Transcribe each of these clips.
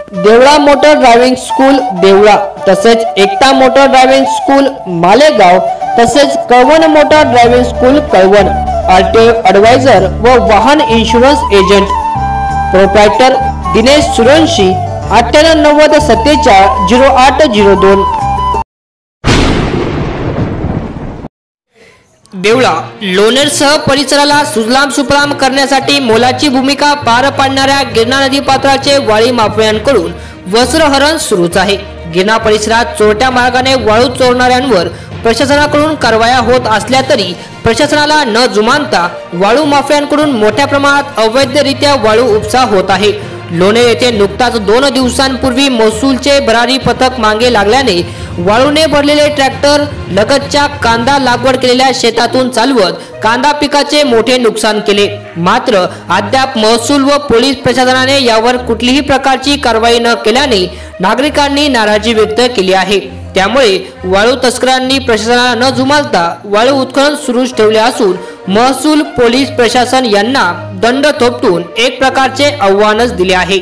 Deola motor driving school Deola तसेच Ekta motor driving school Malegaon तसेच Kalwan motor driving school Kalwan RTO advisor व वाहन insurance agent proprietor Dinesh Survanshi 9890470802 Deola लोणेरसह परिसराला सुजलाम सुफलाम करण्यासाठी मोलाची भूमिका पार पाडणाऱ्या गिरणा नदी पात्राचे वाळू माफियांकडून वस्त्रहरण सुरूच आहे। गिरणा परिसरात चोरट्या मार्गाने वाळू चोरणाऱ्यांवर प्रशासनाकडून कारवाया होत असल्या तरी प्रशासनाला न जुमानता वाळू माफियांकडून मोठ्या प्रमाणात अवैधरित्या वाळू उपसा होत आहे। लोणेर येथे नुकताच 2 दिवसांपूर्वी महसूलचे भरारी पथक मागे लागल्याने वाळूने भरलेले ट्रॅक्टर लगतच्या कांदा लागवड केलेल्या शेतातून चालवत कांदा पिकाचे मोठे नुकसान केले। मात्र अद्याप महसूल व पोलीस प्रशासनाने यावर कुठलीही प्रकारची कारवाई न केल्याने नागरिकांनी नाराजी व्यक्त केली आहे। त्यामुळे वाळू तस्करांनी प्रशासनाला न जुमानता वाळू उत्खनन सुरूच ठेवले असून महसूल पोलीस प्रशासन यांना दंड थोपटून एक प्रकारचे आव्हानच दिले आहे।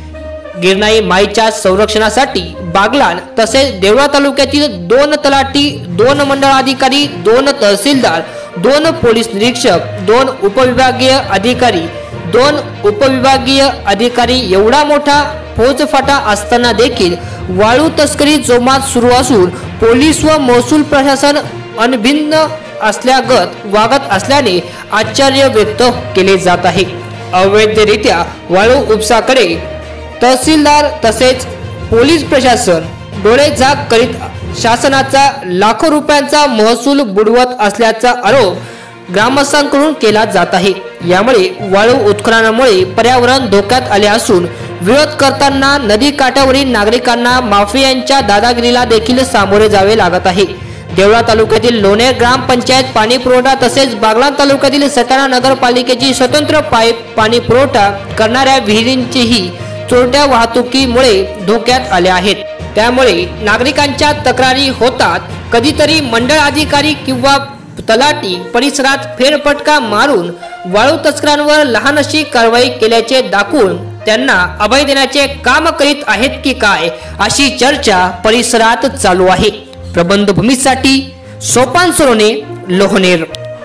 गिरणाई माईच्या संरक्षणासाठी बागलाण तसेच देवळा तालुक्यातील 2 तलाठी 2 मंडळ अधिकारी 2 तहसीलदार 2 पोलीस निरीक्षक 2 उपविभागीय अधिकारी 2 उपविभागीय अधिकारी एवढा मोठा फौजफाटा असताना देखील वाळू तस्करी जोमात सुरू असून पोलीस व महसूल प्रशासन अनभिन्न असल्यागत वागत असल्याने आश्चर्य व्यक्त केले जात आहे। अवैधरित्या वाळू उपसाकडे तहसीलदार तसेच पोलीस प्रशासन डोळेझाक करीत शासनाचा लाखो रुपयांचा महसूल बुडवत असल्याचा आरोप ग्रामस्थांकडून केला जात आहे। यामुळे वाळू उत्खननामुळे पर्यावरण धोक्यात आले असून विरोध करताना नदी काठावरील नागरिकांना माफियांच्या दादागिरीला देखील सामोरे जावे लागत आहे। देवळा तालुक्यातील लोणेर ग्रामपंचायत पाणी पुरवठा तसेच बागलाण तालुक्यातील सटाणा नगरपालिकेची स्वतंत्र पाईप पाणी पुरवठा करणाऱ्या विहिरींचीही चोरट्या वाहतुकीमुळे धोक्यात आले आहेत। त्यामुळे नागरिकांच्या तक्रारी होतात। कधीतरी मंडळ अधिकारी किंवा तलाठी परिसरात फेरफटका मारून वाळू तस्करांवर लहान अशी कारवाई केल्याचे दाखवून त्यांना अभय देण्याचे काम करीत आहेत की काय अशी चर्चा परिसरात चालू आहे। प्रबंधभूमीसाठी सोपान सोरोने लोहनेर।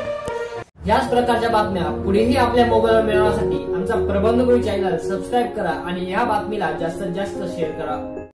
याच प्रकारच्या बातम्या पुढेही आपल्या मोबाईलवर मिळवण्यासाठी आमचा प्रबंधभूमी चॅनल सबस्क्राइब करा आणि या बातमीला जास्तीत जास्त शेअर करा।